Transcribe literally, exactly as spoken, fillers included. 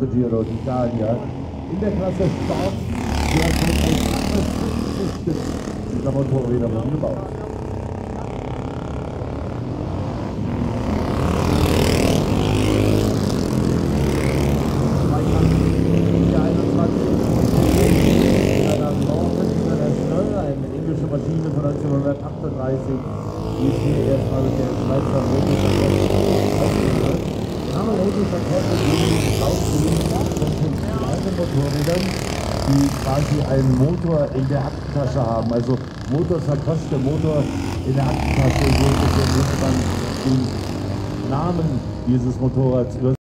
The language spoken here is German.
Giro d'Italia. In der Klasse Sport wird schon ein knappes fünfzig Stück dieser Motorräder wurden gebaut. Eine englische Maschine von neunzehnhundertachtunddreißig, die ist hier erstmal mit der Schweizer Motorradverkehr. Hammerlady verkehrt die Bautruhen von kleinen Motorrädern, die quasi einen Motor in der Aktentasche haben. Also Motor verkostet der Motor in der Aktentasche, so muss man den Namen dieses Motorrads über